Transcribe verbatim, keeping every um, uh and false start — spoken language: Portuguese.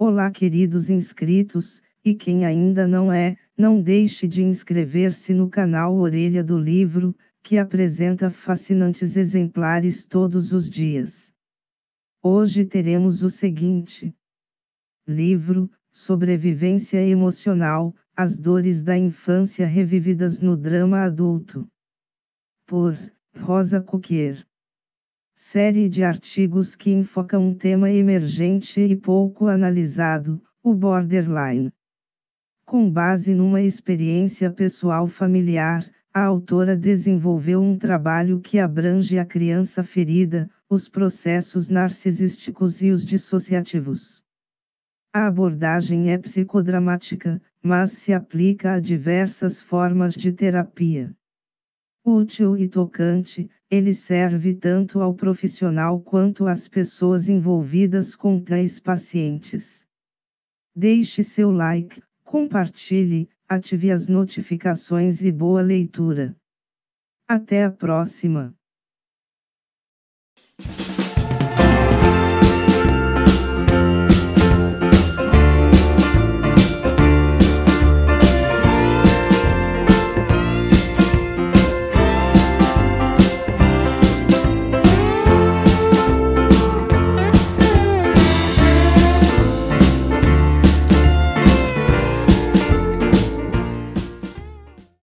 Olá, queridos inscritos, e quem ainda não é, não deixe de inscrever-se no canal Orelha do Livro, que apresenta fascinantes exemplares todos os dias. Hoje teremos o seguinte livro: Sobrevivência Emocional, as dores da infância revividas no drama adulto. Por Rosa Coquier. Série de artigos que enfoca um tema emergente e pouco analisado, o borderline. Com base numa experiência pessoal familiar, a autora desenvolveu um trabalho que abrange a criança ferida, os processos narcisísticos e os dissociativos. A abordagem é psicodramática, mas se aplica a diversas formas de terapia. Útil e tocante, ele serve tanto ao profissional quanto às pessoas envolvidas com tais pacientes. Deixe seu like, compartilhe, ative as notificações e boa leitura. Até a próxima!